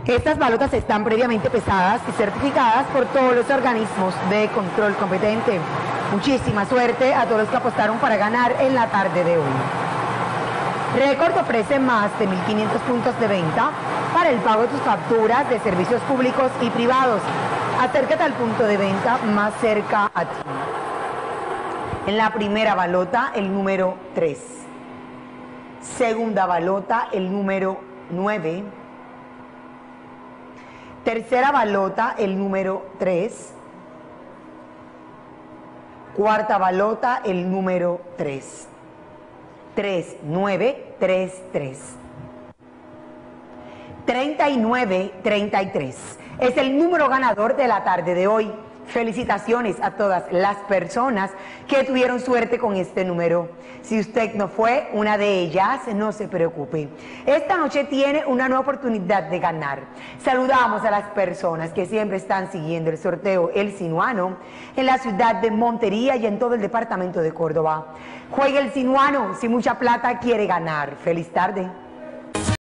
Estas balotas están previamente pesadas y certificadas por todos los organismos de control competente. Muchísima suerte a todos los que apostaron para ganar en la tarde de hoy. Récord ofrece más de 1.500 puntos de venta para el pago de tus facturas de servicios públicos y privados. Acércate al punto de venta más cerca a ti. En la primera balota, el número 3. Segunda balota, el número 9. Tercera balota, el número 3. Cuarta balota, el número 3. 3, 9, 3, 3. 39, 33. Es el número ganador de la tarde de hoy. Felicitaciones a todas las personas que tuvieron suerte con este número. Si usted no fue una de ellas, no se preocupe. Esta noche tiene una nueva oportunidad de ganar. Saludamos a las personas que siempre están siguiendo el sorteo El Sinuano en la ciudad de Montería y en todo el departamento de Córdoba. Juegue El Sinuano si mucha plata quiere ganar. Feliz tarde.